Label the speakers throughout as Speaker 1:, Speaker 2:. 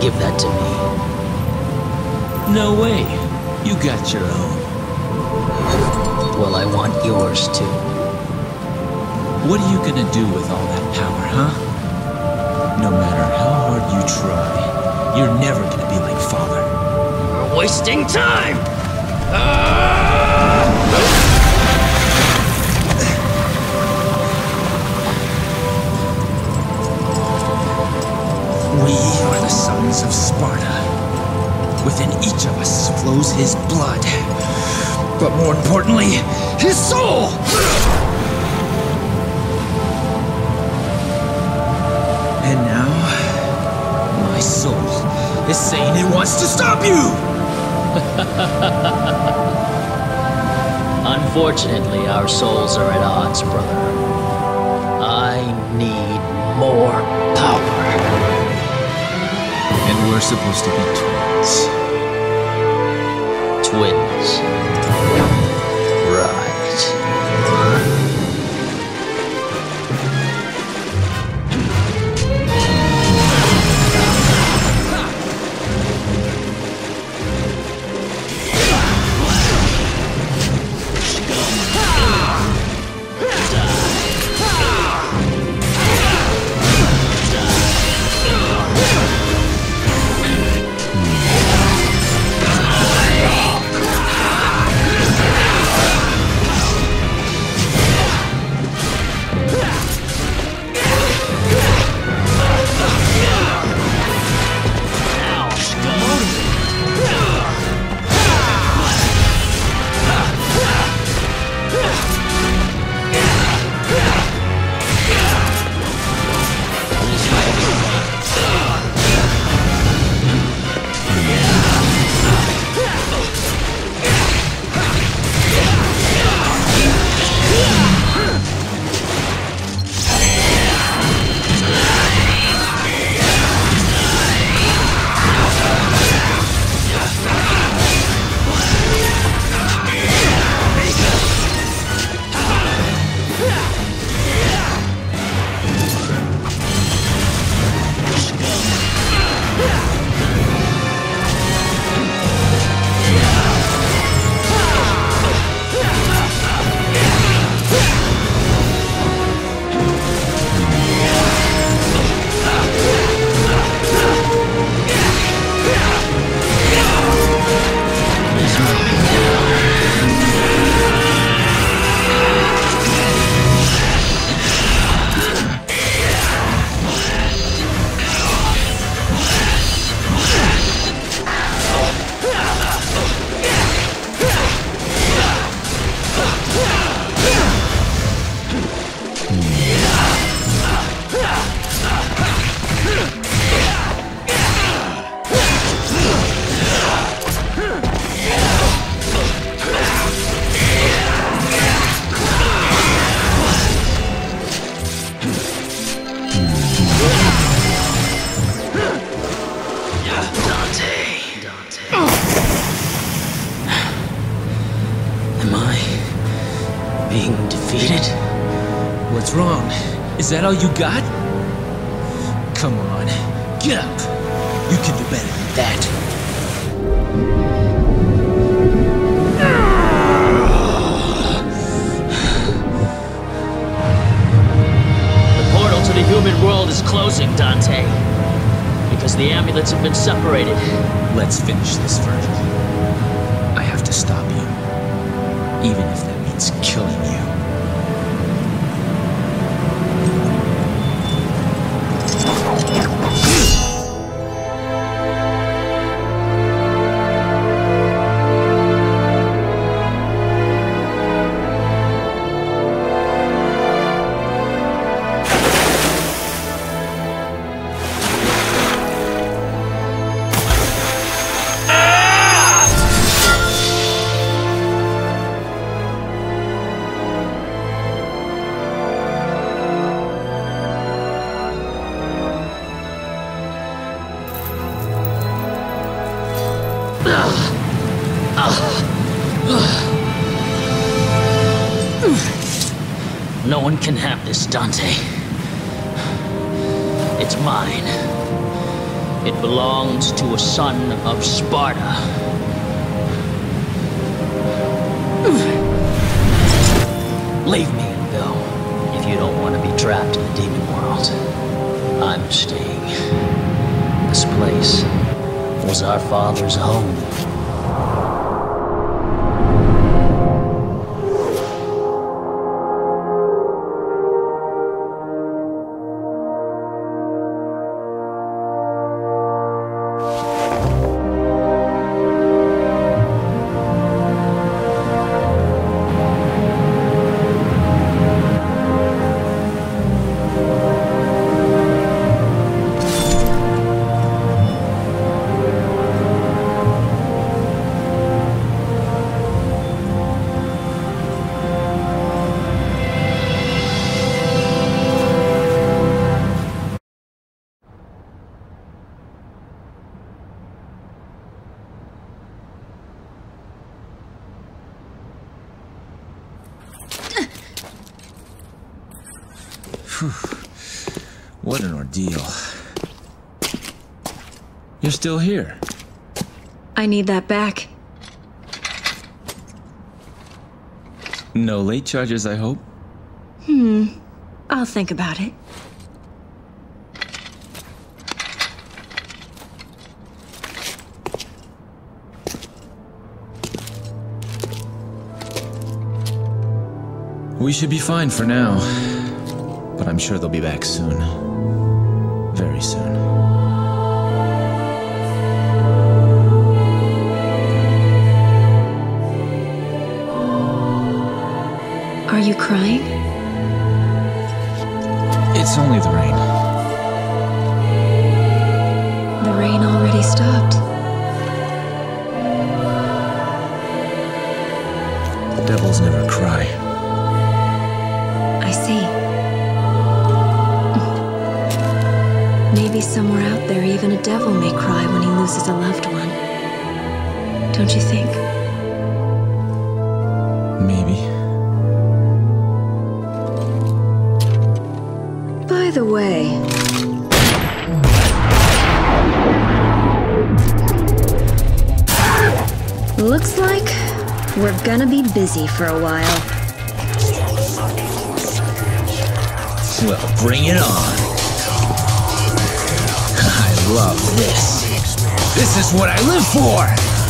Speaker 1: Give that to me.
Speaker 2: No way. You got your own.
Speaker 1: Well, I want yours too.
Speaker 2: What are you gonna do with all that power, huh? No matter how hard you try, you're never gonna be like Father.
Speaker 1: We're wasting time!
Speaker 2: We are the sons of Sparta. Within each of us flows his blood. But more importantly, his soul! And now, my soul is saying it wants to stop you!
Speaker 1: Unfortunately, our souls are at odds, brother. I need more power.
Speaker 2: And we're supposed to be twins.
Speaker 1: Twins. Right. Being defeated?
Speaker 2: What's wrong? Is that all you got? Come on, get up. You can do better than that.
Speaker 1: The portal to the human world is closing, Dante. Because the amulets have been separated.
Speaker 2: Let's finish this, Virgil. I have to stop you. Even if that means killing you.
Speaker 1: No one can have this, Dante. It's mine. It belonged to a son of Sparta. Leave me and go, if you don't want to be trapped in the demon world. I'm staying. This place was our father's home.
Speaker 2: What an ordeal. You're still here.
Speaker 3: I need that back.
Speaker 2: No late charges, I hope?
Speaker 3: I'll think about it.
Speaker 2: We should be fine for now. But I'm sure they'll be back soon. Very soon.
Speaker 3: Are you crying?
Speaker 2: It's only the rain.
Speaker 3: The rain already stopped.
Speaker 2: Devils never cry.
Speaker 3: I see. Maybe somewhere out there, even a devil may cry when he loses a loved one. Don't you think?
Speaker 2: Maybe.
Speaker 3: By the way... looks like we're gonna be busy for a while.
Speaker 2: Well, bring it on. I love this. This is what I live for!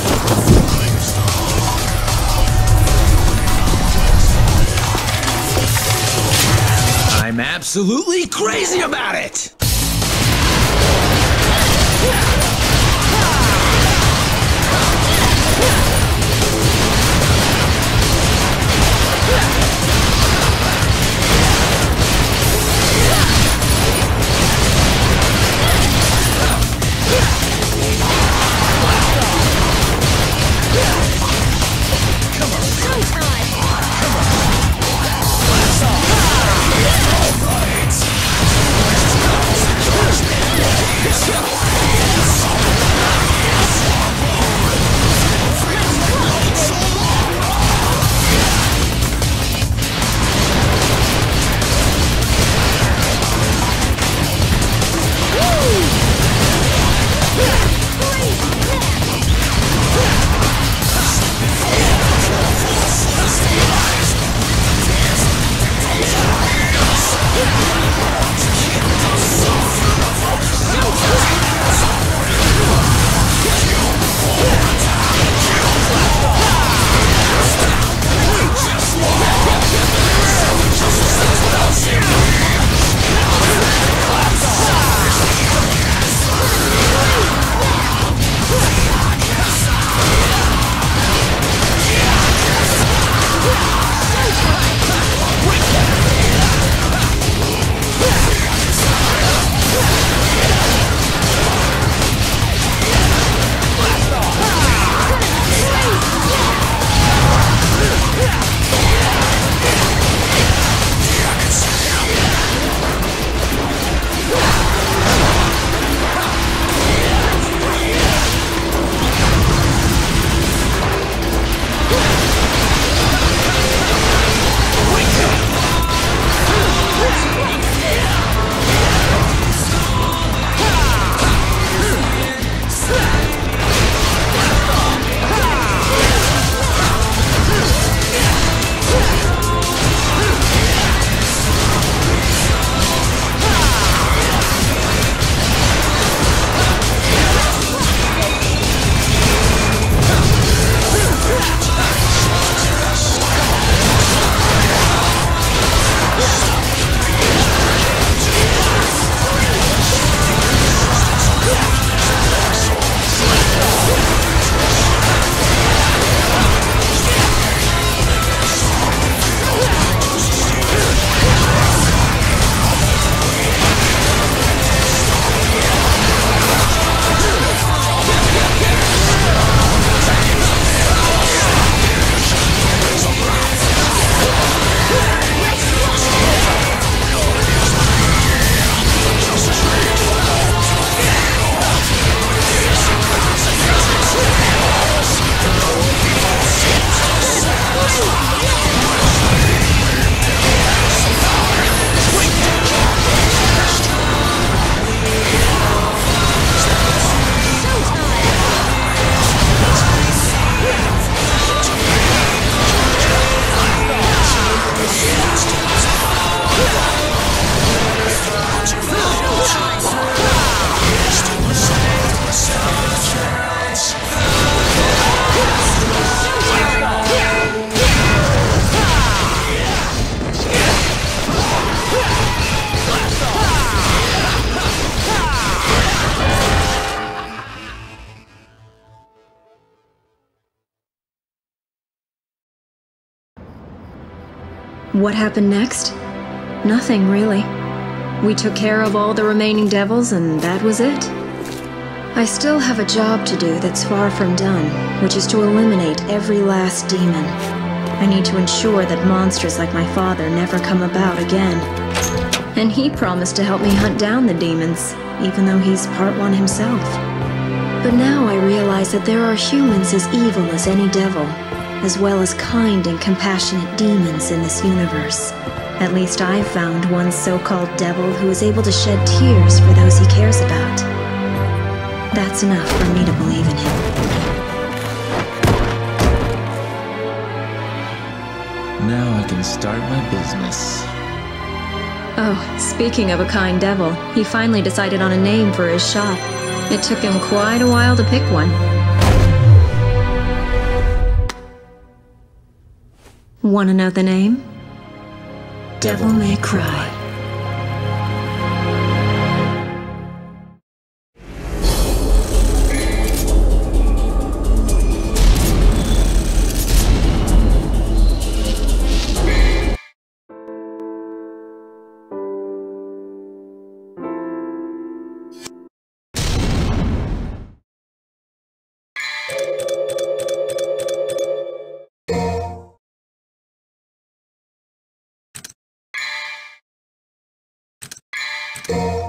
Speaker 2: I'm absolutely crazy about it!
Speaker 3: What happened next? Nothing, really. We took care of all the remaining devils, and that was it. I still have a job to do that's far from done, which is to eliminate every last demon. I need to ensure that monsters like my father never come about again. And he promised to help me hunt down the demons, even though he's part one himself. But now I realize that there are humans as evil as any devil, as well as kind and compassionate demons in this universe. At least I've found one so-called devil who is able to shed tears for those he cares about. That's enough for me to believe in him.
Speaker 2: Now I can start my business.
Speaker 3: Oh, speaking of a kind devil, he finally decided on a name for his shop. It took him quite a while to pick one. Wanna know the name? Devil May Cry.
Speaker 4: You